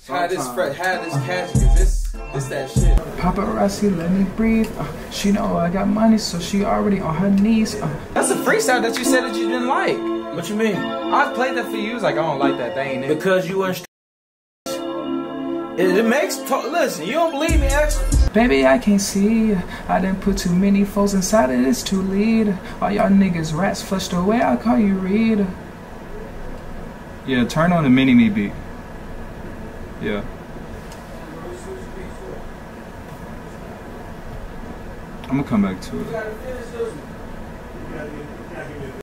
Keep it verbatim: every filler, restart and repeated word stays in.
Had this fresh, had this cash, cause this, this that shit. Paparazzi, let me breathe. Uh, she know I got money, so she already on her knees. Uh. That's a freestyle that you said that you didn't like. What you mean? I played that for you. It was like, I don't like that. That ain't it. Because you weren't. It, it makes. Listen, you don't believe me, X? Baby, I can't see. I didn't put too many foes inside of this to lead. All y'all niggas rats flushed away. I call you Reed. Yeah, turn on the mini me beat. Yeah. I'm gonna come back to it.